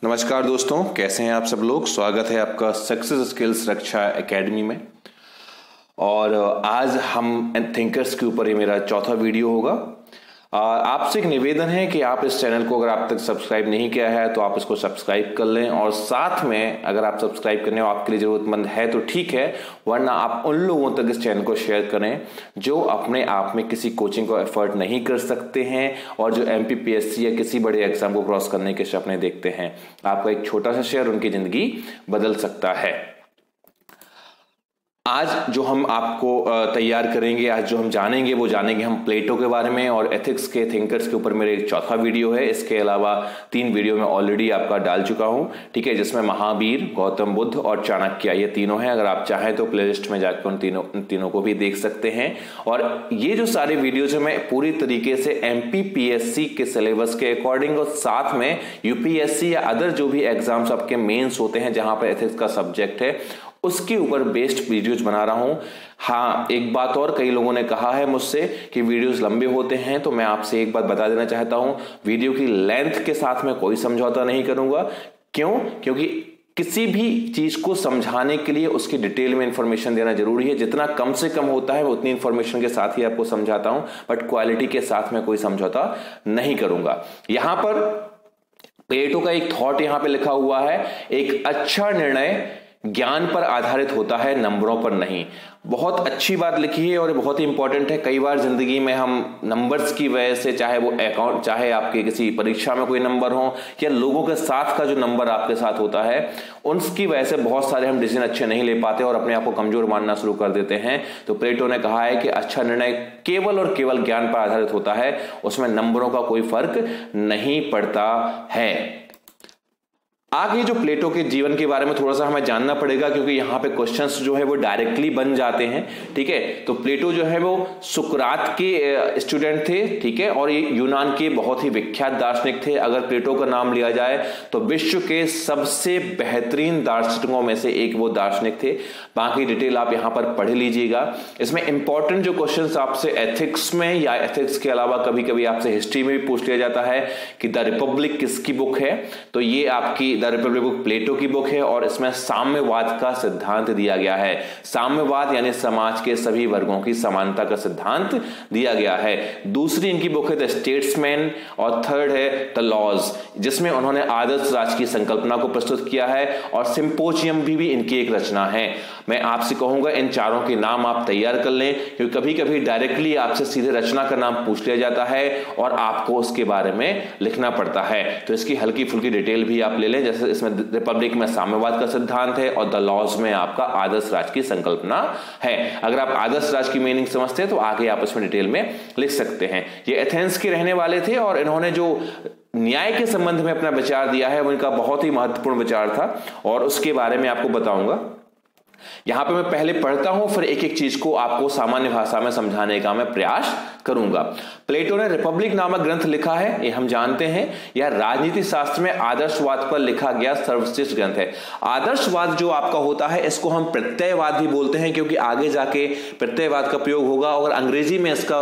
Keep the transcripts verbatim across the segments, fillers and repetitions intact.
नमस्कार दोस्तों, कैसे हैं आप सब लोग। स्वागत है आपका सक्सेस स्किल्स रक्षा एकेडमी में। और आज हम थिंकर्स के ऊपर ये मेरा चौथा वीडियो होगा। आपसे एक निवेदन है कि आप इस चैनल को अगर आप तक सब्सक्राइब नहीं किया है तो आप इसको सब्सक्राइब कर लें, और साथ में अगर आप सब्सक्राइब करने आपके लिए जरूरतमंद है तो ठीक है, वरना आप उन लोगों तक इस चैनल को शेयर करें जो अपने आप में किसी कोचिंग को एफर्ट नहीं कर सकते हैं और जो एमपीपीएससी या किसी बड़े एग्जाम को क्रॉस करने के सपने देखते हैं। आपका एक छोटा सा शेयर उनकी जिंदगी बदल सकता है। आज जो हम आपको तैयार करेंगे, आज जो हम जानेंगे वो जानेंगे हम प्लेटो के बारे में और एथिक्स के थिंकर्स के ऊपर मेरे एक चौथा वीडियो है। इसके अलावा तीन वीडियो में ऑलरेडी आपका डाल चुका हूं, ठीक है, जिसमें महावीर, गौतम बुद्ध और चाणक्य ये तीनों हैं। अगर आप चाहें तो प्लेलिस्ट में जाकर उन तीनों उन तीनों को भी देख सकते हैं। और ये जो सारे वीडियोज है मैं पूरी तरीके से एमपीपीएससी के सिलेबस के अकॉर्डिंग और साथ में यूपीएससी या अदर जो भी एग्जाम्स आपके मेंस होते हैं जहां पर एथिक्स का सब्जेक्ट है उसके ऊपर बेस्ड वीडियोज बना रहा हूं। हाँ, एक बात और, कई लोगों ने कहा है मुझसे कि वीडियोस लंबे होते हैं, तो मैं आपसे एक बात बता देना चाहता हूं, वीडियो की लेंथ के साथ में कोई समझौता नहीं करूंगा। क्यों? क्योंकि किसी भी चीज को समझाने के लिए उसकी डिटेल में इंफॉर्मेशन देना जरूरी है। जितना कम से कम होता है उतनी इंफॉर्मेशन के साथ ही आपको समझाता हूं, बट क्वालिटी के साथ में कोई समझौता नहीं करूंगा। यहां पर प्लेटो का एक थॉट यहां पे लिखा हुआ है, एक अच्छा निर्णय ज्ञान पर आधारित होता है, नंबरों पर नहीं। बहुत अच्छी बात लिखी है और बहुत ही इंपॉर्टेंट है। कई बार जिंदगी में हम नंबर्स की वजह से, चाहे वो अकाउंट, चाहे आपके किसी परीक्षा में कोई नंबर हो या लोगों के साथ का जो नंबर आपके साथ होता है, उनकी वजह से बहुत सारे हम डिसीजन अच्छे नहीं ले पाते और अपने आप को कमजोर मानना शुरू कर देते हैं। तो प्लेटो ने कहा है कि अच्छा निर्णय केवल और केवल ज्ञान पर आधारित होता है, उसमें नंबरों का कोई फर्क नहीं पड़ता है। आगे जो प्लेटो के जीवन के बारे में थोड़ा सा हमें जानना पड़ेगा, क्योंकि यहाँ पे क्वेश्चंस जो है वो डायरेक्टली बन जाते हैं, ठीक है। तो प्लेटो जो है वो सुकरात के स्टूडेंट थे, ठीक है, और ये यूनान के बहुत ही विख्यात दार्शनिक थे। अगर प्लेटो का नाम लिया जाए तो विश्व के सबसे बेहतरीन दार्शनिकों में से एक वो दार्शनिक थे। बाकी डिटेल आप यहाँ पर पढ़ लीजिएगा। इसमें इंपॉर्टेंट जो क्वेश्चंस आपसे एथिक्स में या एथिक्स के अलावा कभी कभी आपसे हिस्ट्री में भी पूछ लिया जाता है कि द रिपब्लिक किसकी बुक है, तो ये आपकी द रिपब्लिक बुक प्लेटो की बुक है और इसमें साम्यवाद का सिद्धांत दिया गया है। साम्यवाद यानी समाज के सभी वर्गों की समानता का सिद्धांत दिया गया है। दूसरी इनकी बुक है द स्टेट्समैन और थर्ड है द लॉज, जिसमें उन्होंने आदर्श राज की संकल्पना को प्रस्तुत किया है, और सिंपोजियम भी, भी इनकी एक रचना है। मैं आपसे कहूंगा इन चारों के नाम आप तैयार कर लें, क्योंकि कभी कभी डायरेक्टली आपसे सीधे रचना का नाम पूछ लिया जाता है और आपको उसके बारे में लिखना पड़ता है। तो इसकी हल्की फुल्की डिटेल भी आप ले लें। जैसे इसमें रिपब्लिक में साम्यवाद का सिद्धांत है और द लॉज में आपका आदर्श राज की संकल्पना है। अगर आप आदर्श राज की मीनिंग समझते हैं तो आगे आप इसमें डिटेल में लिख सकते हैं। ये एथेंस के रहने वाले थे और इन्होंने जो न्याय के संबंध में अपना विचार दिया है वो इनका बहुत ही महत्वपूर्ण विचार था और उसके बारे में आपको बताऊंगा। यहां पे मैं पहले पढ़ता हूं, फिर एक एक चीज को आपको सामान्य भाषा में समझाने का मैं प्रयास करूंगा। प्लेटो ने रिपब्लिक नामक ग्रंथ लिखा है, ये हम जानते हैं। यह राजनीति शास्त्र में आदर्शवाद पर लिखा गया सर्वश्रेष्ठ ग्रंथ है। आदर्शवाद जो आपका होता है इसको हम प्रत्ययवाद भी बोलते हैं, क्योंकि आगे जाके प्रत्ययवाद का प्रयोग होगा। और अंग्रेजी में इसका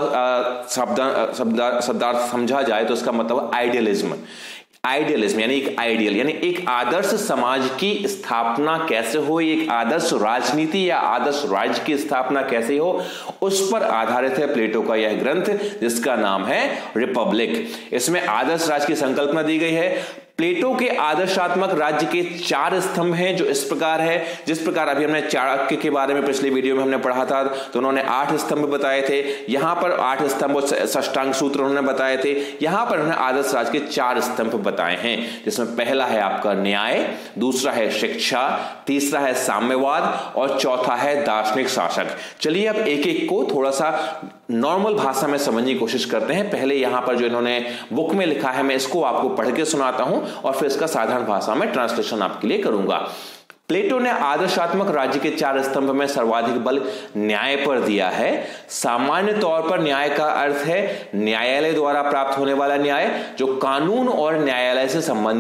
शब्द शब्दार्थ समझा जाए तो इसका मतलब आइडियलिज्म। आइडियलिज्म यानी एक आइडियल यानी एक आदर्श समाज की स्थापना कैसे हो, एक आदर्श राजनीति या आदर्श राज्य की स्थापना कैसे हो, उस पर आधारित है प्लेटो का यह ग्रंथ, जिसका नाम है रिपब्लिक। इसमें आदर्श राज्य की संकल्पना दी गई है। प्लेटो के आदर्शात्मक राज्य के चार स्तंभ हैं जो इस प्रकार है। जिस प्रकार अभी हमने चाणक्य के बारे में पिछले वीडियो में हमने पढ़ा था, तो उन्होंने आठ स्तंभ बताए थे। यहां पर आठ स्तंभ और षष्टांग सूत्र उन्होंने बताए थे। यहां पर उन्होंने आदर्श राज्य के चार स्तंभ बताए हैं, जिसमें पहला है आपका न्याय, दूसरा है शिक्षा, तीसरा है साम्यवाद और चौथा है दार्शनिक शासक। चलिए अब एक एक को थोड़ा सा नॉर्मल भाषा में समझने की कोशिश करते हैं। पहले यहां पर जो इन्होंने बुक में लिखा है मैं इसको आपको पढ़ के सुनाता हूं और फिर इसका साधारण भाषा में ट्रांसलेशन आपके लिए करूंगा। प्लेटो ने आदर्शात्मक राज्य के चार स्तंभ में सर्वाधिक बल न्याय पर दिया है। सामान्य तौर पर न्याय का अर्थ है न्यायालय द्वारा प्राप्त होने वाला न्याय, जो कानून और न्यायालय से संबंधित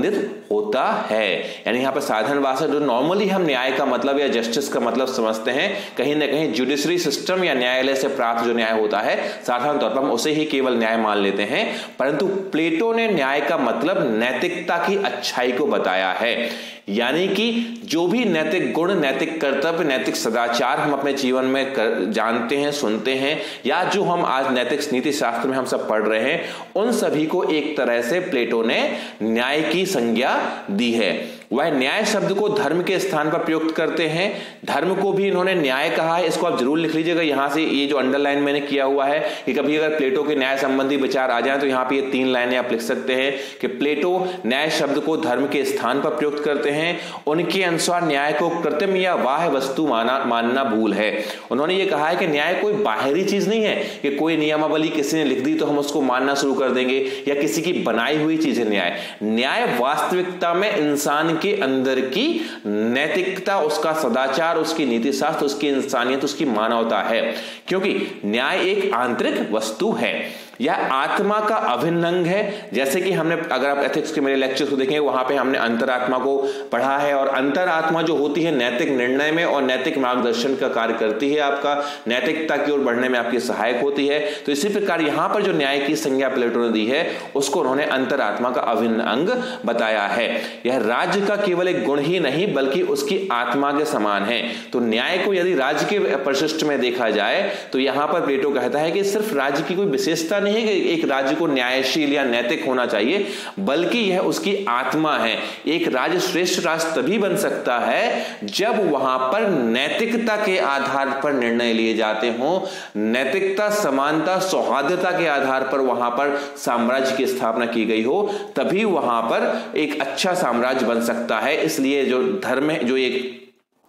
होता है। यानी यहाँ पर साधारण भाषा जो नॉर्मली हम न्याय का मतलब या जस्टिस का मतलब समझते हैं, कहीं ना कहीं जुडिशरी सिस्टम या न्यायालय से प्राप्त जो न्याय होता है साधारण तौर पर हम उसे ही केवल न्याय मान लेते हैं, परंतु प्लेटो ने न्याय का मतलब नैतिकता की अच्छाई को बताया है। यानी कि जो भी नैतिक गुण, नैतिक कर्तव्य, नैतिक सदाचार हम अपने जीवन में कर, जानते हैं, सुनते हैं, या जो हम आज नैतिक नीति शास्त्र में हम सब पढ़ रहे हैं, उन सभी को एक तरह से प्लेटो ने न्याय की संज्ञा दी है। वह न्याय शब्द को धर्म के स्थान पर प्रयुक्त करते हैं। धर्म को भी इन्होंने न्याय कहा है, इसको आप जरूर लिख लीजिएगा। यहां से ये जो अंडरलाइन मैंने किया हुआ है कि कभी अगर प्लेटो के न्याय संबंधी विचार आ जाए तो यहां पे ये तीन लाइनें आप लिख सकते हैं कि प्लेटो न्याय शब्द को धर्म के स्थान पर प्रयुक्त करते हैं। उनके अनुसार न्याय को कृत्रिम या बाह्य वस्तु माना मानना भूल है। उन्होंने ये कहा है कि न्याय कोई बाहरी चीज नहीं है कि कोई नियमावली किसी ने लिख दी तो हम उसको मानना शुरू कर देंगे, या किसी की बनाई हुई चीज है न्याय। न्याय वास्तविकता में इंसान के अंदर की नैतिकता, उसका सदाचार, उसकी नीति शास्त्र, उसकी इंसानियत, उसकी मानवता है, क्योंकि न्याय एक आंतरिक वस्तु है। यह आत्मा का अभिन्न अंग है। जैसे कि हमने, अगर आप एथिक्स के मेरे लेक्चर को देखें, वहां पे हमने अंतरात्मा को पढ़ा है, और अंतरात्मा जो होती है नैतिक निर्णय में और नैतिक मार्गदर्शन का कार्य करती है, आपका नैतिकता की ओर बढ़ने में आपकी सहायक होती है। तो इसी प्रकार यहां पर जो न्याय की संज्ञा प्लेटो ने दी है उसको उन्होंने अंतरात्मा का अभिन्न अंग बताया है। यह राज्य का केवल एक गुण ही नहीं बल्कि उसकी आत्मा के समान है। तो न्याय को यदि राज्य के परिशिष्ट में देखा जाए तो यहां पर प्लेटो कहता है कि सिर्फ राज्य की कोई विशेषता नहीं है कि एक राज्य को न्यायशील या नैतिक होना चाहिए, बल्कि यह उसकी आत्मा है। एक राज्य श्रेष्ठ राष्ट्र तभी बन सकता है जब वहां पर नैतिकता के आधार पर निर्णय लिए जाते हों, नैतिकता, समानता, सौहार्दता के आधार पर वहां पर साम्राज्य की स्थापना की गई हो, तभी वहां पर एक अच्छा साम्राज्य बन सकता है। इसलिए जो धर्म है, जो एक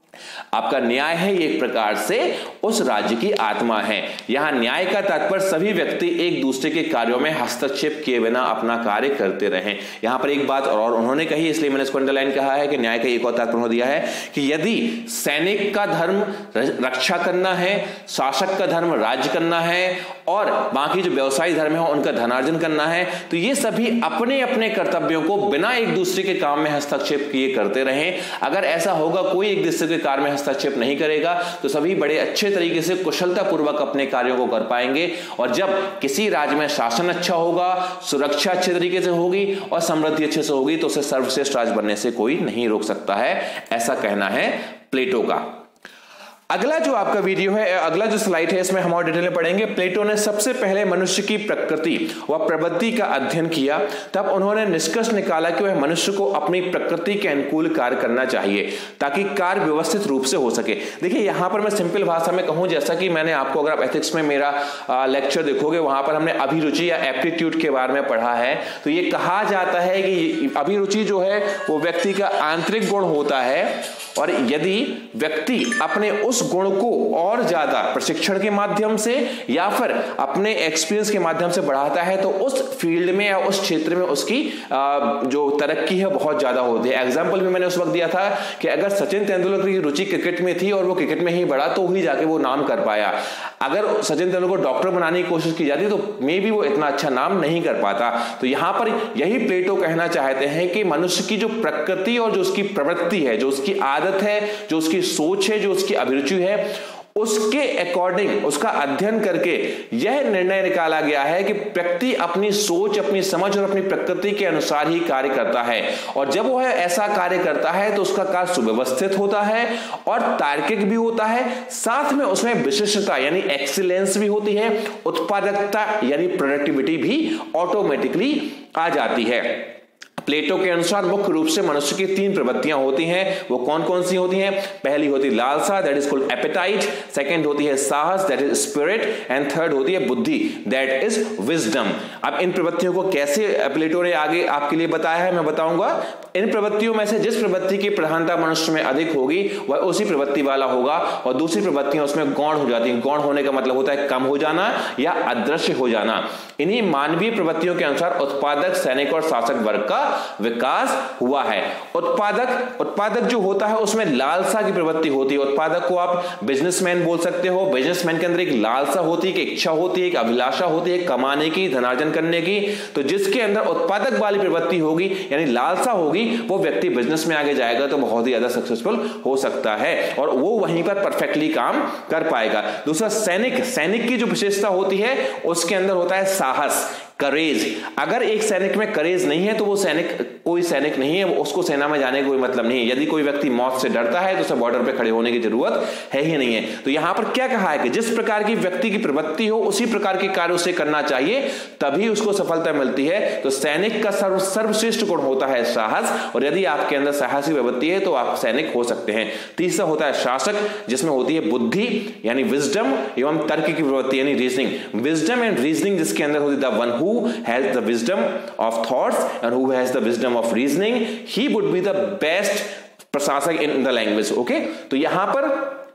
आपका न्याय है, एक प्रकार से उस राज्य की आत्मा है। यहां न्याय का तात्पर्य सभी व्यक्ति एक दूसरे के कार्यों में हस्तक्षेप किए बिना अपना कार्य करते रहें। यहां पर एक बात और उन्होंने कही, इसलिए मैंने इसको अंडरलाइन कहा है कि न्याय का एक और तात्पर्य दिया है कि यदि सैनिक का धर्म रक्षा करना है, शासक का धर्म राज्य करना है, और बाकी जो व्यवसायी धर्म है उनका धनार्जन करना है, तो ये सभी अपने अपने कर्तव्यों को बिना एक दूसरे के काम में हस्तक्षेप किए करते रहें। अगर ऐसा होगा, कोई एक दूसरे के कार्य में हस्तक्षेप नहीं करेगा, तो सभी बड़े अच्छे तरीके से कुशलता पूर्वक अपने कार्यों को कर पाएंगे। और जब किसी राज्य में शासन अच्छा होगा, सुरक्षा अच्छे तरीके से होगी और समृद्धि अच्छे से होगी, तो उसे सर्वश्रेष्ठ राज्य बनने से कोई नहीं रोक सकता है। ऐसा कहना है प्लेटो का। अगला जो आपका वीडियो है, अगला जो स्लाइड है, इसमें हम और डिटेल में पढ़ेंगे। प्लेटो ने सबसे पहले मनुष्य की प्रकृति व प्रवृत्ति का अध्ययन किया, तब उन्होंने निष्कर्ष निकाला कि वह मनुष्य को अपनी प्रकृति के अनुकूल कार्य करना चाहिए ताकि कार्य व्यवस्थित रूप से हो सके। देखिए, यहां पर मैं सिंपल भाषा में कहूं, जैसा कि मैंने आपको, अगर आप एथिक्स में मेरा लेक्चर देखोगे, वहां पर हमने अभिरुचि या एप्टीट्यूड के बारे में पढ़ा है। तो ये कहा जाता है कि अभिरुचि जो है वो व्यक्ति का आंतरिक गुण होता है, और यदि व्यक्ति अपने उस गुण को और ज्यादा प्रशिक्षण के माध्यम से या फिर अपने एक्सपीरियंस के माध्यम से बढ़ाता है, तो उस फील्ड में या उस क्षेत्र में उसकी जो तरक्की है बहुत ज्यादा होती है। एग्जांपल भी मैंने उस वक्त दिया था कि अगर सचिन तेंदुलकर की रुचि क्रिकेट में थी और वो क्रिकेट में ही बढ़ा, तो ही जाके वो नाम कर पाया। अगर सचिन तेंदुलकर को डॉक्टर बनाने की कोशिश की जाती तो मे बी वो इतना अच्छा नाम नहीं कर पाता। तो यहां पर यही प्लेटो कहना चाहते हैं कि मनुष्य की जो प्रकृति और जो उसकी प्रवृत्ति है, जो उसकी आदत है, जो उसकी सोच है, जो उसकी अभिरुचि है, उसके अकॉर्डिंग उसका अध्ययन करके यह निर्णय निकाला गया है कि व्यक्ति अपनी सोच, अपनी समझ और अपनी प्रकृति के अनुसार ही कार्य करता है। और जब वह ऐसा कार्य करता है तो उसका कार्य सुव्यवस्थित होता है और तार्किक भी होता है, साथ में उसमें विशिष्टता यानी एक्सीलेंस भी होती है, उत्पादकता यानी प्रोडक्टिविटी भी ऑटोमेटिकली आ जाती है। प्लेटो के अनुसार मुख्य रूप से मनुष्य की तीन प्रवृत्तियां होती हैं। वो कौन कौन सी होती हैं? पहली होती है लालसा, that is called appetite. Second होती है साहस, that is spirit. And third होती है बुद्धि, दैट इज विजडम। अब इन प्रवृत्तियों को कैसे प्लेटो ने आगे आपके लिए बताया है, मैं बताऊंगा। इन प्रवृत्तियों में से जिस प्रवृत्ति की प्रधानता मनुष्य में अधिक होगी वह उसी प्रवृत्ति वाला होगा, और दूसरी प्रवृत्तियां उसमें गौण हो जाती हैं। गौण होने का मतलब होता है कम हो जाना या अदृश्य हो जाना। इन्हीं मानवीय प्रवृत्तियों के अनुसार उत्पादक, सैनिक और शासक वर्ग का विकास हुआ है। उत्पादक उत्पादक जो होता है उसमें लालसा की प्रवृत्ति होती है। उत्पादक को आप बिजनेसमैन बोल सकते हो। बिजनेसमैन के अंदर एक लालसा होती है, एक इच्छा होती है, एक अभिलाषा होती है कमाने की, धनार्जन करने की। तो जिसके अंदर उत्पादक वाली प्रवृत्ति होगी यानी लालसा होगी, वो व्यक्ति बिजनेस में आगे जाएगा तो बहुत ही ज्यादा सक्सेसफुल हो सकता है और वो वहीं पर परफेक्टली काम कर पाएगा। दूसरा सैनिक, सैनिक की जो विशेषता होती है उसके अंदर होता है साहस, करेज। अगर एक सैनिक में करेज नहीं है तो वो सैनिक कोई सैनिक नहीं है, उसको सेना में जाने का कोई मतलब नहीं है। यदि कोई व्यक्ति मौत से डरता है तो उसे बॉर्डर पे खड़े होने की जरूरत है ही नहीं है। तो यहां पर क्या कहा है कि जिस प्रकार की व्यक्ति की प्रवृत्ति हो उसी प्रकार के कार्य उसे करना चाहिए, तभी उसको सफलता मिलती है। तो सैनिक का सर्व सर्वश्रेष्ठ गुण होता है साहस, और यदि आपके अंदर साहसी प्रवृत्ति है तो आप सैनिक हो सकते हैं। तीसरा होता है शासक, जिसमें होती है बुद्धि यानी विजडम एवं तर्क की प्रवृत्ति यानी रीजनिंग। विजडम एंड रीजनिंग जिसके अंदर होती है the one who has the wisdom of thoughts and who has the wisdom of reasoning, he would be the best प्रशासक in the language. okay? तो यहां पर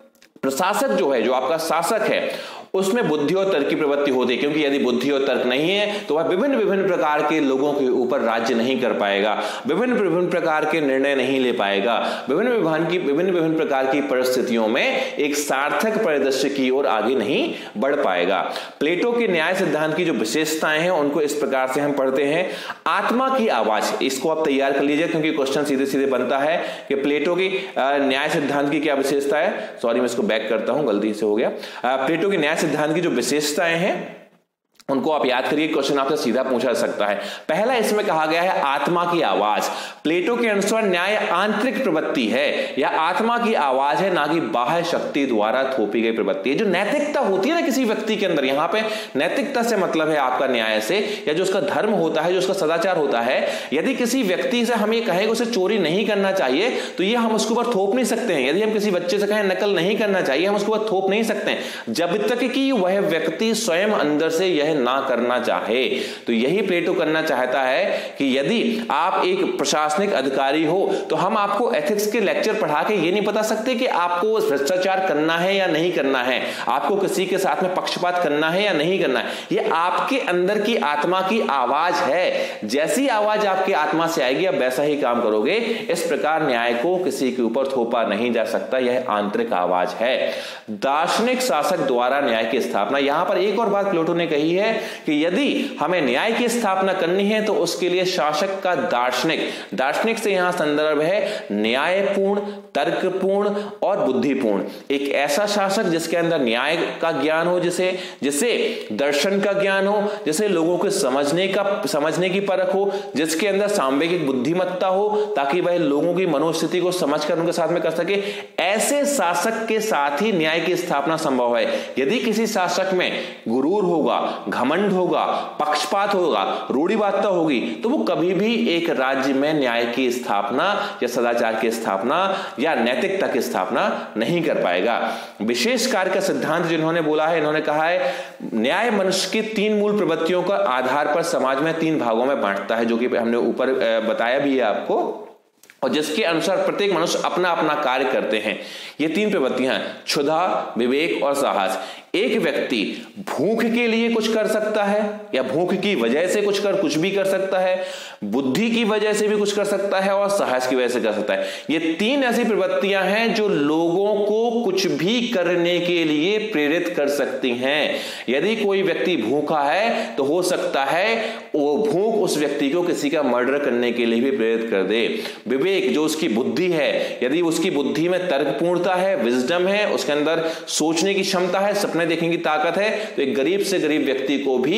प्रशासक जो है, जो आपका शासक है, उसमें बुद्धि और तर्क की प्रवृत्ति होती है, क्योंकि यदि बुद्धि और तर्क नहीं है तो वह विभिन्न विभिन्न प्रकार के लोगों के ऊपर राज्य नहीं कर पाएगा, विभिन्न विभिन्न प्रकार के निर्णय नहीं ले पाएगा, विभिन्न विभिन्न की विभिन्न विभिन्न प्रकार की परिस्थितियों में एक सार्थक परिदृश्य की ओर आगे नहीं बढ़ पाएगा। प्लेटो के न्याय सिद्धांत की जो विशेषताएं हैं उनको इस प्रकार से हम पढ़ते हैं। आत्मा की आवाज, इसको आप तैयार कर लीजिए क्योंकि क्वेश्चन सीधे सीधे बनता है कि प्लेटो की न्याय सिद्धांत की क्या विशेषता है। सॉरी, मैं इसको बैक करता हूं, गलती से हो गया। प्लेटो की न्याय सिद्धांत की जो विशेषताएं हैं उनको आप याद करिए, क्वेश्चन आपसे सीधा पूछा जा सकता है। पहला इसमें कहा गया है आत्मा की आवाज। प्लेटो के अनुसार न्याय आंतरिक प्रवृत्ति है या आत्मा की आवाज है, ना कि बाह्य शक्ति द्वारा थोपी गई प्रवृत्ति है। जो नैतिकता होती है ना किसी व्यक्ति के अंदर, यहां पे नैतिकता से मतलब है आपका न्याय से, या जो उसका धर्म होता है, जो उसका सदाचार होता है। यदि किसी व्यक्ति से हम ये कहें कि उसे चोरी नहीं करना चाहिए तो ये हम उसके ऊपर थोप नहीं सकते हैं। यदि हम किसी बच्चे से कहें नकल नहीं करना चाहिए, हम उसके ऊपर थोप नहीं सकते हैं जब तक कि वह व्यक्ति स्वयं अंदर से यह ना करना चाहे। तो यही प्लेटो करना चाहता है कि यदि आप एक प्रशासनिक अधिकारी हो तो हम आपको एथिक्स के लेक्चर पढ़ा के ये नहीं बता सकते कि आपको भ्रष्टाचार करना है या नहीं करना है, आपको किसी के साथ में पक्षपात करना है या नहीं करना है। ये आपके अंदर की आत्मा की आवाज है। जैसी आवाज आपकी आत्मा से आएगी आप वैसा ही काम करोगे। इस प्रकार न्याय को किसी के ऊपर थोपा नहीं जा सकता, यह आंतरिक आवाज है। दार्शनिक शासक द्वारा न्याय की स्थापना। यहां पर एक और बात प्लेटो ने कही है कि यदि हमें न्याय की स्थापना करनी है तो उसके लिए शासक का दार्शनिक, दार्शनिक से यहां संदर्भ है न्यायपूर्ण, तर्कपूर्ण और बुद्धिपूर्ण। एक ऐसा शासक जिसके अंदर न्याय का ज्ञान हो, जिसे जिसे दर्शन का ज्ञान हो, जिसे लोगों को समझने का समझने की परख हो, जिसके अंदर सांवेगिक बुद्धिमत्ता हो ताकि वह लोगों की मनोस्थिति को समझकर उनके साथ में कर सके। ऐसे शासक के साथ ही न्याय की स्थापना संभव है। यदि किसी शासक में गुरूर होगा, घमंड होगा, पक्षपात होगा, रूढ़िवादिता होगी तो वो कभी भी एक राज्य में न्याय की स्थापना या सदाचार की स्थापना या नैतिकता की स्थापना नहीं कर पाएगा। विशेष कार्य का सिद्धांत जिन्होंने बोला है, इन्होंने कहा है न्याय मनुष्य की तीन मूल प्रवृत्तियों का आधार पर समाज में तीन भागों में बांटता है, जो कि हमने ऊपर बताया भी है आपको, और जिसके अनुसार प्रत्येक मनुष्य अपना अपना कार्य करते हैं। ये तीन प्रवृत्तियां हैं, क्षुधा, विवेक और साहस। एक व्यक्ति भूख के लिए कुछ कर सकता है या भूख की वजह से कुछ कर कुछ भी कर सकता है, बुद्धि की वजह से भी कुछ कर सकता है और साहस की वजह से कर सकता है। ये तीन ऐसी प्रवृत्तियां हैं जो लोगों को कुछ भी करने के लिए प्रेरित कर सकती हैं। यदि कोई व्यक्ति भूखा है तो हो सकता है वो भूख उस व्यक्ति को किसी का मर्डर करने के लिए भी प्रेरित कर दे। विवेक, जो उसकी बुद्धि है, यदि उसकी बुद्धि में तर्कपूर्णता है, विजडम है, उसके अंदर सोचने की क्षमता है, सपने देखने की ताकत है, तो एक गरीब से गरीब व्यक्ति को भी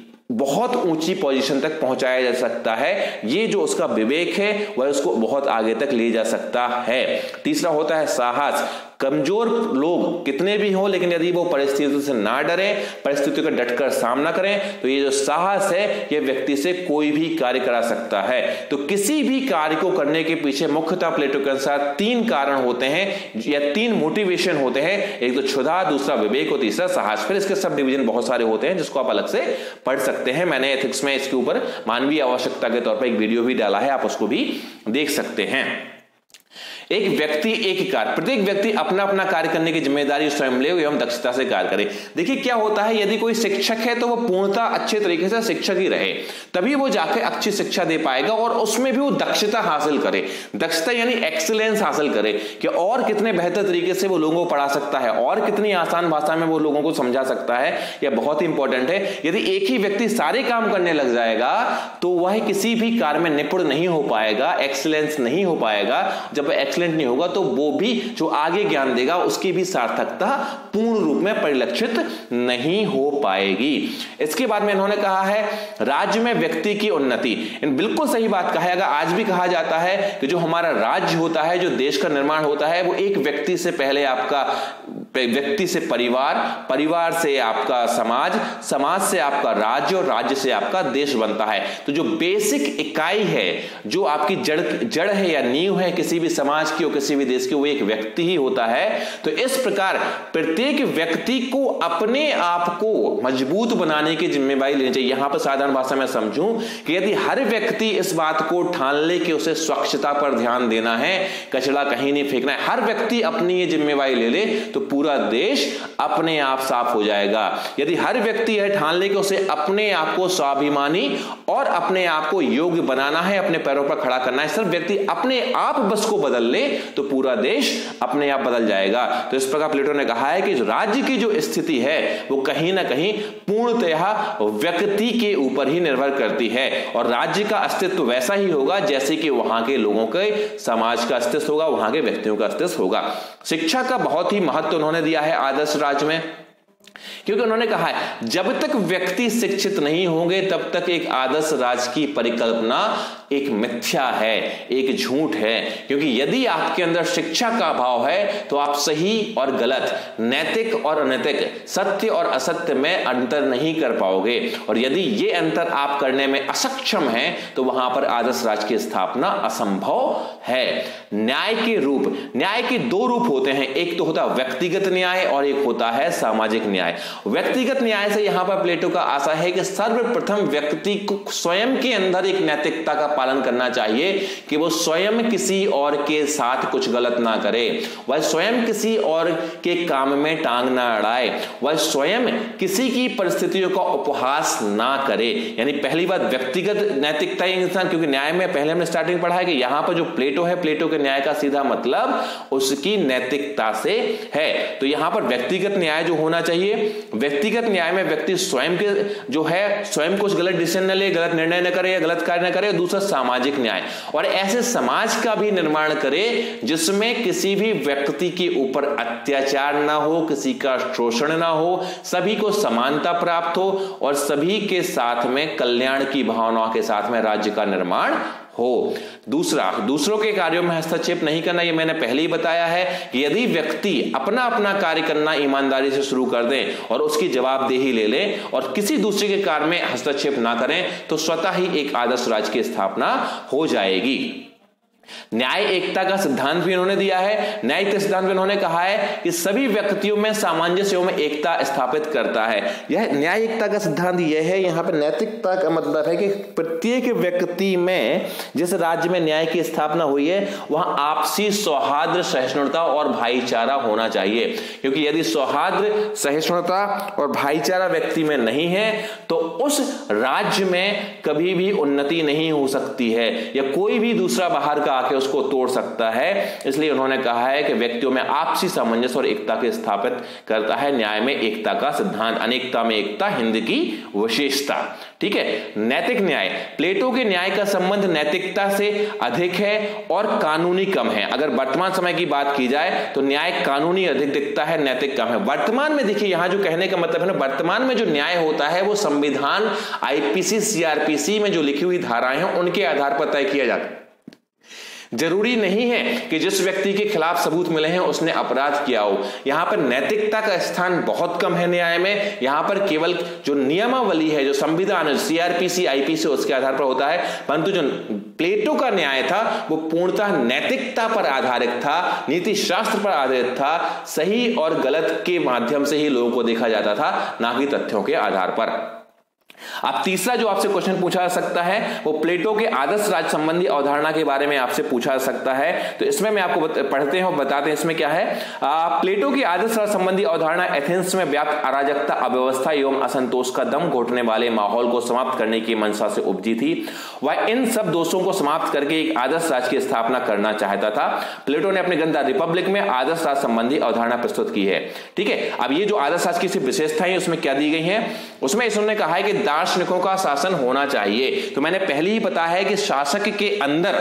बहुत ऊंची पोजीशन तक पहुंचाया जा सकता है। ये जो उसका विवेक है वह उसको बहुत आगे तक ले जा सकता है। तीसरा होता है साहस। कमजोर लोग कितने भी हों लेकिन यदि वो परिस्थितियों से ना डरें, परिस्थितियों का डटकर सामना करें, तो ये जो साहस है ये व्यक्ति से कोई भी कार्य करा सकता है। तो किसी भी कार्य को करने के पीछे मुख्यतः प्लेटो के अनुसार तीन कारण होते हैं या तीन मोटिवेशन होते हैं। एक तो क्षुधा, दूसरा विवेक और तीसरा साहस। फिर इसके सब डिवीजन बहुत सारे होते हैं जिसको आप अलग से पढ़ सकते हैं। मैंने एथिक्स में इसके ऊपर मानवीय आवश्यकता के तौर पर एक वीडियो भी डाला है, आप उसको भी देख सकते हैं। एक व्यक्ति एक कार्य, प्रत्येक व्यक्ति अपना अपना कार्य करने की जिम्मेदारी स्वयं ले एवं दक्षता से कार्य करे। देखिए क्या होता है, यदि कोई शिक्षक है तो वो पूर्णतः अच्छे तरीके से शिक्षक ही रहे, तभी वो जाके अच्छी शिक्षा दे पाएगा और उसमें भी वो दक्षता हासिल करे। दक्षता यानी एक्सीलेंस हासिल करे कि और कितने बेहतर तरीके से वो लोगों को पढ़ा सकता है और कितनी आसान भाषा में वो लोगों को समझा सकता है। यह बहुत ही इंपॉर्टेंट है। यदि एक ही व्यक्ति सारे काम करने लग जाएगा तो वह किसी भी कार्य में निपुण नहीं हो पाएगा, एक्सीलेंस नहीं हो पाएगा। जब एक्सीलेंट नहीं होगा तो वो भी जो आगे ज्ञान देगा उसकी भी सार्थकता पूर्ण रूप में परिलक्षित नहीं हो पाएगी। इसके बाद में इन्होंने कहा है राज्य में व्यक्ति की उन्नति। बिल्कुल सही बात कहा है। अगर आज भी कहा जाता है कि जो हमारा राज्य होता है, जो देश का निर्माण होता है, वो एक व्यक्ति से पहले आपका व्यक्ति से परिवार, परिवार से आपका समाज, समाज से आपका राज्य और राज्य से आपका देश बनता है। तो जो बेसिक इकाई है, जो आपकी जड़ जड़ है या नींव है किसी भी समाज की और किसी भी देश की, वो एक व्यक्ति ही होता है। तो इस प्रकार प्रत्येक व्यक्ति को अपने आप को मजबूत बनाने की जिम्मेदारी लेनी चाहिए। यहां पर साधारण भाषा में समझूं कि यदि हर व्यक्ति इस बात को ठान ले कि उसे स्वच्छता पर ध्यान देना है, कचरा कहीं नहीं फेंकना है, हर व्यक्ति अपनी ये जिम्मेदारी ले ले तो पूरा देश अपने आप साफ हो जाएगा। यदि हर व्यक्ति यह ठान ले कि उसे अपने आप को स्वाभिमानी और अपने आप को योग्य बनाना है, अपने पैरों पर खड़ा करना है, सिर्फ व्यक्ति अपने आप बस को बदल ले तो पूरा देश अपने आप बदल जाएगा। तो इस प्रकार प्लेटो ने कहा है कि राज्य की जो स्थिति है वो कहीं ना कहीं पूर्णतः व्यक्ति के ऊपर ही निर्भर करती है और राज्य का अस्तित्व वैसा ही होगा जैसे कि वहां के लोगों के समाज का अस्तित्व होगा, वहां के व्यक्तियों का अस्तित्व होगा। शिक्षा का बहुत ही महत्व उन्होंने दिया है आदर्श राज्य में, क्योंकि उन्होंने कहा है जब तक व्यक्ति शिक्षित नहीं होंगे तब तक एक आदर्श राज्य की परिकल्पना एक मिथ्या है, एक झूठ है। क्योंकि यदि आपके अंदर शिक्षा का अभाव है तो आप सही और गलत, नैतिक और अनैतिक, सत्य और असत्य में अंतर नहीं कर पाओगे। और यदि ये अंतर आप करने में असक्षम हैं तो वहां पर आदर्श राज्य की स्थापना असंभव है। न्याय के रूप, न्याय के दो रूप होते हैं, एक तो होता है व्यक्तिगत न्याय और एक होता है सामाजिक न्याय। व्यक्तिगत न्याय से यहां पर प्लेटो का आशा है कि सर्वप्रथम व्यक्ति को स्वयं के अंदर एक नैतिकता का पालन करना चाहिए कि वो स्वयं किसी और के साथ कुछ गलत ना करे, वह स्वयं किसी और के काम में टांग ना अड़ाए, वह स्वयं किसी की परिस्थितियों का उपहास ना करे। यानी पहली बात व्यक्तिगत नैतिकता इंसान, क्योंकि न्याय में पहले हमने स्टार्टिंग पढ़ा है कि यहां पर जो प्लेटो है, प्लेटो के न्याय का सीधा मतलब उसकी नैतिकता से है। तो यहां पर व्यक्तिगत न्याय जो होना चाहिए, व्यक्तिगत न्याय में व्यक्ति स्वयं के जो है स्वयं कुछ गलत डिसीजन न ले, गलत निर्णय न करे या गलत कार्य न करे। दूसरा सामाजिक न्याय, और ऐसे समाज का भी निर्माण करे जिसमें किसी भी व्यक्ति के ऊपर अत्याचार ना हो, किसी का शोषण ना हो, सभी को समानता प्राप्त हो और सभी के साथ में कल्याण की भावनाओं के साथ में राज्य का निर्माण हो। दूसरा, दूसरों के कार्यों में हस्तक्षेप नहीं करना। ये मैंने पहले ही बताया है कि यदि व्यक्ति अपना अपना कार्य करना ईमानदारी से शुरू कर दें और उसकी जवाबदेही ले लें और किसी दूसरे के कार्य में हस्तक्षेप ना करें तो स्वतः ही एक आदर्श राज्य की स्थापना हो जाएगी। न्याय एकता का सिद्धांत भी इन्होंने दिया है। न्याय के सिद्धांत में इन्होंने कहा है कि सभी व्यक्तियों में सामंजस्य में एकता स्थापित करता है। यह न्याय एकता का सिद्धांत यह है, यहाँ पर नैतिकता का मतलब है कि प्रत्येक व्यक्ति में, जिस राज्य में न्याय की स्थापना हुई है, वहां आपसी सौहार्द, सहिष्णुता और भाईचारा होना चाहिए। क्योंकि यदि सौहार्द, सहिष्णुता और भाईचारा व्यक्ति में नहीं है तो उस राज्य में कभी भी उन्नति नहीं हो सकती है या कोई भी दूसरा बाहर का आके उसको तोड़ सकता है। इसलिए उन्होंने कहा है कि व्यक्तियों में आपसी सामंजस्य और एकता के स्थापित करता है न्याय में एकता का सिद्धांत। अनेकता में एकता, हिंद की विशेषता। ठीक है। नैतिक न्याय, प्लेटो के न्याय का संबंध नैतिकता से अधिक है और कानूनी कम है। अगर वर्तमान समय की बात की जाए तो न्याय कानूनी अधिक दिखता है, नैतिक कम है। वर्तमान में देखिए, यहां जो कहने का मतलब है ना, वर्तमान में जो न्याय होता है वो संविधान, आईपीसी, सीआरपीसी में जो लिखी हुई धाराएं हैं उनके आधार पर तय किया जाता है। जरूरी नहीं है कि जिस व्यक्ति के खिलाफ सबूत मिले हैं उसने अपराध किया हो। यहां पर नैतिकता का स्थान बहुत कम है न्याय में। यहां पर केवल जो नियमावली है, जो संविधान है, सीआरपीसी, आईपीसी, उसके आधार पर होता है। परंतु जो प्लेटो का न्याय था वो पूर्णतः नैतिकता पर आधारित था, नीति शास्त्र पर आधारित था। सही और गलत के माध्यम से ही लोगों को देखा जाता था, ना कि तथ्यों के आधार पर। अब तीसरा जो आपसे क्वेश्चन पूछा जा सकता है वो प्लेटो के आदर्श राज्य संबंधी अवधारणा के बारे में आपसे पूछा जा सकता है। तो इसमें मैं आपको पढ़ते हैं और बताते हैं इसमें क्या है। आ, प्लेटो की आदर्श राज्य संबंधी अवधारणा एथेंस में व्याप्त अराजकता, अव्यवस्था एवं असंतोष का दम घोटने वाले माहौल को समाप्त करने की मंशा से उपजी थी। वह इन सब दोषों को समाप्त करके एक आदर्श राज्य की स्थापना करना चाहता था। प्लेटो ने अपने ग्रंथ रिपब्लिक में आदर्श राज्य संबंधी अवधारणा प्रस्तुत की है। ठीक है, अब ये जो आदर्श राज्य की विशेषताएं उसमें क्या दी गई हैं, उसमें इसने कहा है कि दार्शनिकों का शासन होना चाहिए। तो मैंने पहले ही बताया है कि शासक के अंदर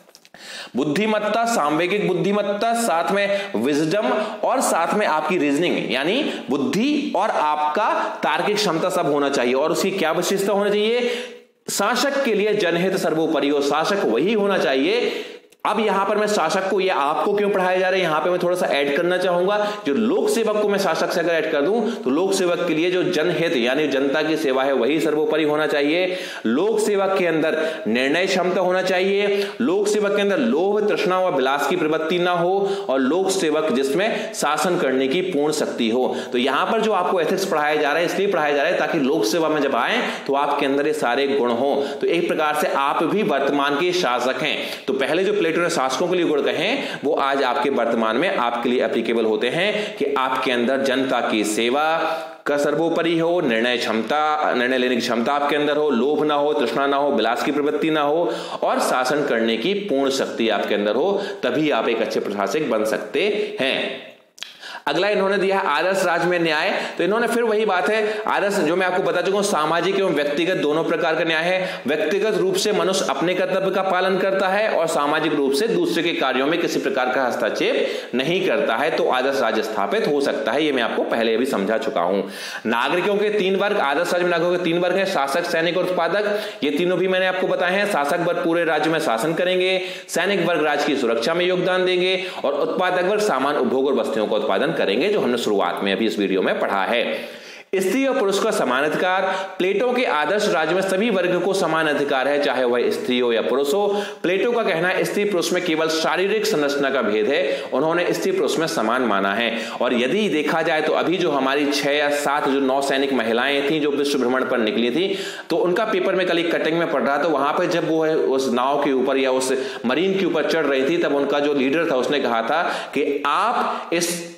बुद्धिमत्ता, सांवेगिक बुद्धिमत्ता, साथ में विजडम और साथ में आपकी रीजनिंग यानी बुद्धि और आपका तार्किक क्षमता सब होना चाहिए। और उसकी क्या विशेषता होना चाहिए, शासक के लिए जनहित सर्वोपरि हो, शासक वही होना चाहिए। अब यहां पर मैं शासक को या आपको क्यों पढ़ाया जा रहा है, यहां पे मैं थोड़ा सा ऐड करना चाहूंगा। जो लोक सेवक को मैं शासक से अगर ऐड कर दूं तो लोक सेवक के लिए जो जनहित यानी जनता की सेवा है वही सर्वोपरि होना चाहिए। लोक सेवक के अंदर निर्णय क्षमता होना चाहिए। लोक सेवक के अंदर लोभ, तृष्णा व विलास की प्रवृत्ति ना हो और लोक सेवक जिसमें शासन करने की पूर्ण शक्ति हो। तो यहां पर जो आपको एथिक्स पढ़ाया जा रहा है इसलिए पढ़ाया जा रहा है ताकि लोक सेवा में जब आए तो आपके अंदर ये सारे गुण हो। तो एक प्रकार से आप भी वर्तमान के शासक हैं। तो पहले जो प्लेटो ने शासकों के लिए गुण कहे वो आज आपके वर्तमान में आपके लिए एप्लीकेबल होते हैं कि आपके अंदर जनता की सेवा का सर्वोपरि हो, निर्णय क्षमता, निर्णय लेने की क्षमता आपके अंदर हो, लोभ ना हो, तृष्णा ना हो, विलास की प्रवृत्ति ना हो और शासन करने की पूर्ण शक्ति आपके अंदर हो, तभी आप एक अच्छे प्रशासक बन सकते हैं। अगला इन्होंने दिया है आदर्श राज्य में न्याय। तो इन्होंने फिर वही बात है, आदर्श जो मैं आपको बता चुका हूं, सामाजिक एवं व्यक्तिगत दोनों प्रकार का न्याय है। व्यक्तिगत रूप से मनुष्य अपने कर्तव्य का पालन करता है और सामाजिक रूप से दूसरे के कार्यों में किसी प्रकार का हस्तक्षेप नहीं करता है, तो आदर्श राज्य स्थापित हो सकता है। ये मैं आपको पहले भी समझा चुका हूं। नागरिकों के तीन वर्ग, आदर्श राज्य में नागरिकों के तीन वर्ग है, शासक, सैनिक और उत्पादक। ये तीनों भी मैंने आपको बताए हैं। शासक वर्ग पूरे राज्य में शासन करेंगे, सैनिक वर्ग राज्य की सुरक्षा में योगदान देंगे और उत्पादक वर्ग सामान्य उपभोग और वस्तुओं का उत्पादन करेंगे, जो हमने शुरुआत में अभी इस वीडियो में पढ़ा है। स्त्री और पुरुष का समान अधिकार। प्लेटो के आदर्श राज्य में सभी वर्ग को समान अधिकार है, चाहे वह स्त्री हो या पुरुष हो। प्लेटो का कहना है स्त्री पुरुष में केवल शारीरिक संरचना का भेद है, उन्होंने स्त्री पुरुष में समान माना है। और यदि देखा जाए तो अभी जो हमारी छह या सात जो नौ सैनिक महिलाएं थी जो विश्व भ्रमण पर निकली थी, तो उनका पेपर में कल कटिंग में पढ़ रहा था, वहां पर जब वो उस नाव के ऊपर या उस मरीन के ऊपर चढ़ रही थी, तब उनका जो लीडर था उसने कहा था कि आप इस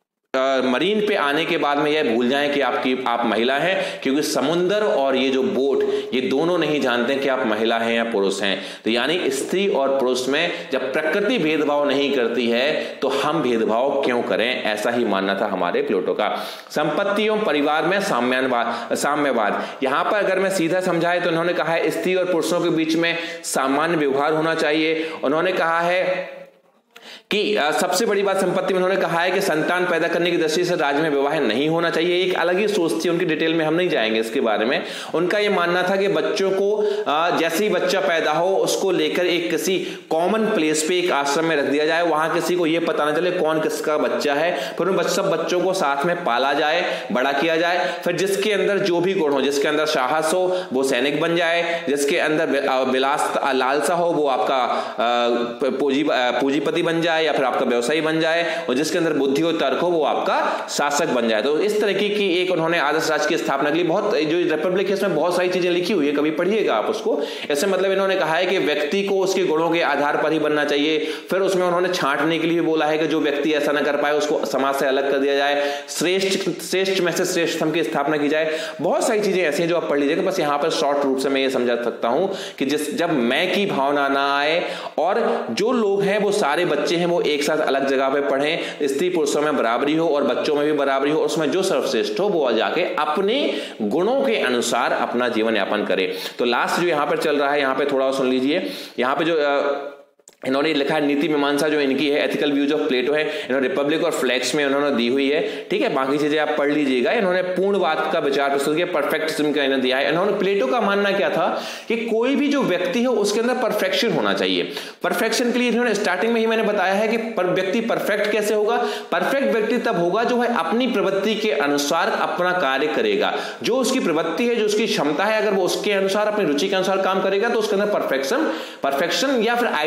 Uh, मरीन पे आने के बाद में यह भूल जाएं कि आपकी आप महिला हैं, क्योंकि समुंदर और ये जो बोट ये दोनों नहीं जानते कि आप महिला हैं या पुरुष हैं। तो यानी स्त्री और पुरुष में जब प्रकृति भेदभाव नहीं करती है तो हम भेदभाव क्यों करें, ऐसा ही मानना था हमारे प्लेटो का। संपत्ति एवं परिवार में साम्यवाद साम्यवाद यहां पर अगर मैं सीधा समझाए तो उन्होंने कहा है स्त्री और पुरुषों के बीच में सामान्य व्यवहार होना चाहिए। उन्होंने कहा है कि सबसे बड़ी बात संपत्ति में उन्होंने कहा है कि संतान पैदा करने की दृष्टि से राज्य में विवाह नहीं होना चाहिए। एक अलग ही सोच थी उनकी, डिटेल में हम नहीं जाएंगे इसके बारे में। उनका यह मानना था कि बच्चों को जैसे ही बच्चा पैदा हो उसको लेकर एक किसी कॉमन प्लेस पे एक आश्रम में रख दिया जाए, वहां किसी को यह पता ना चले कौन किसका बच्चा है, फिर उन सब बच्चों को साथ में पाला जाए, बड़ा किया जाए, फिर जिसके अंदर जो भी गुण हो, जिसके अंदर साहस हो वो सैनिक बन जाए, जिसके अंदर विलास लालसा हो वो आपका पूंजी पूंजीपति बन जाए या फिर आपका व्यवसायी बन जाए, और जिसके अंदर बुद्धि और तर्क हो वो आपका शासक बन जाए। तो इस तरीके की एक उन्होंने आदर्श राज्य की स्थापना के लिए बहुत, जो रिपब्लिक है इसमें बहुत सारी चीजें लिखी हुई है, कभी पढ़िएगा आप उसको। ऐसे मतलब इन्होंने कहा है कि व्यक्ति को उसके गुणों के आधार पर ही बनना चाहिए। फिर उसमें उन्होंने छांटने के लिए बोला है कि जो व्यक्ति ऐसा ना कर पाए उसको समाज से अलग कर दिया जाए, श्रेष्ठ श्रेष्ठ में से श्रेष्ठतम की स्थापना की जाए। बहुत सारी चीजें ऐसी हैं जो आप पढ़ लीजिएगा। बस यहाँ पर शॉर्ट रूप से मैं ये समझा सकता हूं कि जिस जब मैं की भावना ना आए और जो लोग हैं वो सारे बच्चे हैं वो एक साथ अलग जगह पे पढ़ें, स्त्री पुरुषों में बराबरी हो और बच्चों में भी बराबरी हो, उसमें जो सर्वश्रेष्ठ हो वो जाके अपने गुणों के अनुसार अपना जीवन यापन करे। तो लास्ट जो यहां पर चल रहा है, यहां पे थोड़ा सुन लीजिए। यहां पे जो आ, इन्होंने लिखा है नीति मीमांसा जो इनकी है, एथिकल व्यूज ऑफ प्लेटो है, इन्होंने रिपब्लिक और फ्लेक्स में उन्होंने दी हुई है। ठीक है, बाकी चीजें आप पढ़ लीजिएगा। इन्होंने पूर्णवाद का विचार प्रस्तुत किया, परफेक्टिज्म का इन्होंने दिया है। इन्होंने प्लेटो का मानना क्या था कि कोई भी जो व्यक्ति हो उसके अंदर परफेक्शन होना चाहिए। परफेक्शन के लिए इन्होंने स्टार्टिंग में ही मैंने बताया है कि पर व्यक्ति परफेक्ट कैसे होगा। परफेक्ट व्यक्ति तब होगा जो है अपनी प्रवृत्ति के अनुसार अपना कार्य करेगा। जो उसकी प्रवृत्ति है, जो उसकी क्षमता है, अगर वो उसके अनुसार अपनी रुचि के अनुसार काम करेगा तो उसके अंदर परफेक्शन परफेक्शन या फिर आइडियलिज्म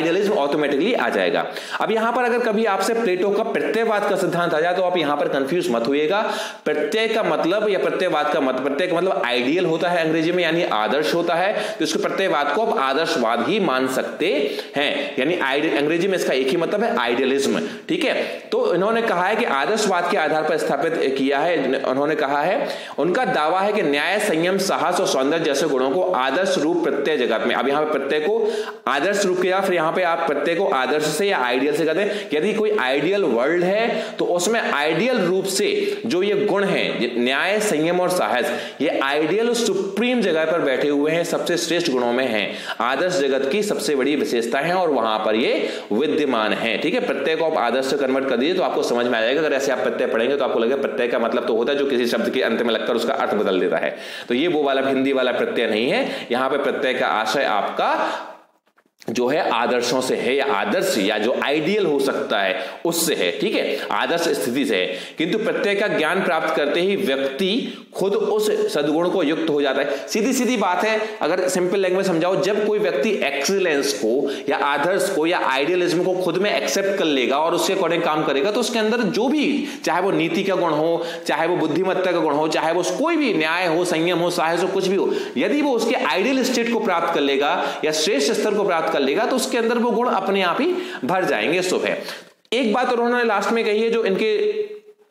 ऑटोमेटिकली आ जाएगा। अब यहां पर अगर कभी आपसे प्लेटो का प्रत्ययवाद का सिद्धांत आ जाए तो आप यहां पर कंफ्यूज मत होइएगा। प्रत्यय का मतलब या प्रत्ययवाद का मतलब, प्रत्यय का मतलब आइडियल होता है अंग्रेजी में, यानी आदर्श होता है, तो इसके प्रत्ययवाद को आप आदर्शवाद ही मान सकते हैं, यानी अंग्रेजी में इसका एक ही मतलब है आइडियलिज्म। ठीक है, तो इन्होंने कहा है कि आदर्शवाद के आधार पर स्थापित किया है। उन्होंने कहा है, उनका दावा है कि न्याय, संयम, साहस और सौंदर्य जैसे गुणों को आदर्श रूप प्रत्यय जगत में, अब यहां पे प्रत्यय को आदर्श रूप किया, फिर यहां पे आप प्रत्यय को आदर्श से या आइडियल से कहते हैं। यदि कोई आइडियल वर्ल्ड है तो उसमें आइडियल रूप से जो ये गुण हैं, न्याय, संयम और साहस, ये आइडियल सुप्रीम जगह पर बैठे हुए हैं, सबसे श्रेष्ठ गुणों में हैं, आदर्श जगत की सबसे बड़ी विशेषता है और वहां पर ये विद्यमान है। ठीक है, प्रत्यय को आप आदर्श से कन्वर्ट कर दीजिए तो आपको समझ में आ जाएगा। अगर ऐसे आप प्रत्यय पढ़ेंगे तो आपको लगेगा प्रत्यय का मतलब तो होता है जो किसी शब्द के अंत में लगकर उसका अर्थ बदल देता है, तो ये वो वाला हिंदी वाला प्रत्यय नहीं है। यहां पे प्रत्यय का आशय आपका जो है आदर्शों से है, या आदर्श या जो आइडियल हो सकता है उससे है। ठीक है, आदर्श स्थिति से है, किंतु प्रत्यय का ज्ञान प्राप्त करते ही व्यक्ति खुद उस सद्गुण को युक्त हो जाता है। सीधी सीधी बात है, अगर सिंपल लैंग्वेज समझाओ, जब कोई व्यक्ति एक्सीलेंस को या आदर्श को या आइडियलिज्म को खुद में एक्सेप्ट कर लेगा और उसके अकॉर्डिंग काम करेगा, तो उसके अंदर जो भी, चाहे वो नीति का गुण हो, चाहे वो बुद्धिमत्ता का गुण हो, चाहे वो कोई भी न्याय हो, संयम हो, साहस हो, कुछ भी हो, यदि वो उसके आइडियल स्टेट को प्राप्त कर लेगा या श्रेष्ठ स्तर को प्राप्त कर लेगा तो उसके अंदर वो गुण अपने आप ही भर जाएंगे। शुभ है। एक बात उन्होंने लास्ट में कही है, जो इनके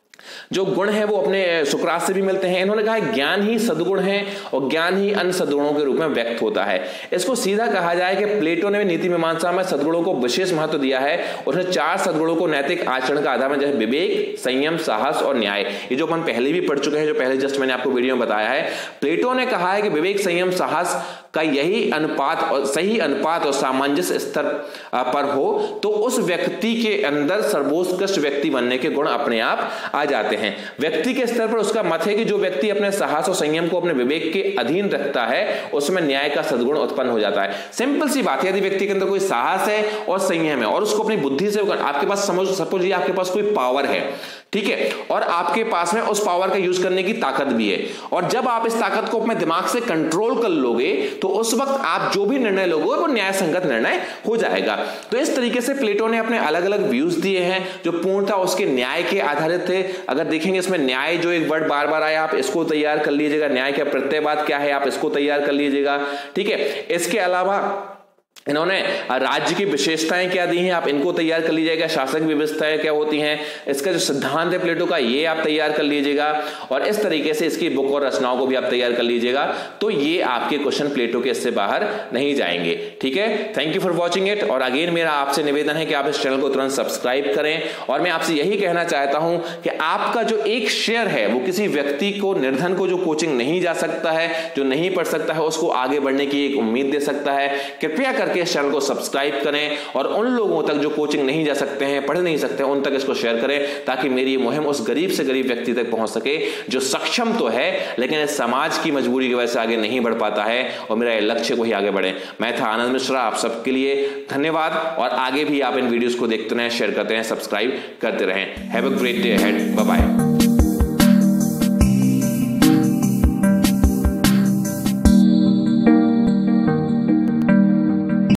जो गुण है वो अपने सुकरात से भी मिलते हैं। इन्होंने कहा ज्ञान ही सद्गुण है और ज्ञान ही अन्य सद्गुणों के रूप में व्यक्त होता है। इसको सीधा कहा जाए कि प्लेटो ने नीति मीमांसा में सद्गुणों को विशेष महत्व दिया है। उसने चार सद्गुणों को नैतिक आचरण का आधार में, जैसे विवेक, संयम, साहस और न्याय, ये जो अपन पहले भी पढ़ चुके हैं, जो पहले जस्ट मैंने आपको वीडियो में बताया है। प्लेटो ने कहा है कि विवेक, संयम, साहस का यही अनुपात और सही अनुपात और सामंजस्य स्तर पर हो तो उस व्यक्ति के अंदर सर्वोत्कृष्ट व्यक्ति बनने के गुण अपने आप आ जाते हैं। व्यक्ति के स्तर पर उसका मत है कि जो व्यक्ति अपने साहस और संयम को अपने विवेक के अधीन रखता है उसमें न्याय का सद्गुण उत्पन्न हो जाता है। सिंपल सी बात है, यदि व्यक्ति के अंदर कोई साहस है और संयम है और उसको अपनी बुद्धि से, आपके पास समझ सपोज आपके पास कोई पावर है, ठीक है, और आपके पास में उस पावर का यूज करने की ताकत भी है, और जब आप इस ताकत को अपने दिमाग से कंट्रोल कर लोगे तो उस वक्त आप जो भी निर्णय लोगे वो न्याय संगत निर्णय हो जाएगा। तो इस तरीके से प्लेटो ने अपने अलग अलग व्यूज दिए हैं जो पूर्णतः उसके न्याय के आधारित थे। अगर देखेंगे इसमें न्याय जो एक वर्ड बार बार आया, आप इसको तैयार कर लीजिएगा। न्याय का प्रत्ययवाद क्या है, आप इसको तैयार कर लीजिएगा। ठीक है, इसके अलावा इन्होंने राज्य की विशेषताएं क्या दी हैं, आप इनको तैयार कर लीजिएगा। शासक व्यवस्थाएं क्या होती हैं, इसका जो सिद्धांत है प्लेटो का, ये आप तैयार कर लीजिएगा। और इस तरीके से इसकी बुक और रचनाओं को भी आप तैयार कर लीजिएगा। तो ये आपके क्वेश्चन प्लेटो के इससे बाहर नहीं जाएंगे। ठीक है, thank you for watching it. और अगेन मेरा आपसे निवेदन है कि आप इस चैनल को तुरंत सब्सक्राइब करें। और मैं आपसे यही कहना चाहता हूं कि आपका जो एक शेयर है वो किसी व्यक्ति को, निर्धन को, जो कोचिंग नहीं जा सकता है, जो नहीं पढ़ सकता है, उसको आगे बढ़ने की एक उम्मीद दे सकता है। कृपया करके इस चैनल को सब्सक्राइब करें और उन लोगों तक जो कोचिंग नहीं जा सकते हैं, पढ़ नहीं सकते हैं, उन तक इसको शेयर करें ताकि मेरी ये मुहिम उस गरीब से गरीब व्यक्ति तक पहुंच सके जो सक्षम तो है लेकिन इस समाज की मजबूरी की वजह से आगे नहीं बढ़ पाता है, और मेरा ये लक्ष्य को ही आगे बढ़े। मैं था आनंद मिश्रा, आप सबके लिए धन्यवाद। और आगे भी आप इन वीडियोस को देखते रहें, शेयर करते हैं, सब्सक्राइब करते रहें। Have a great day ahead, bye bye.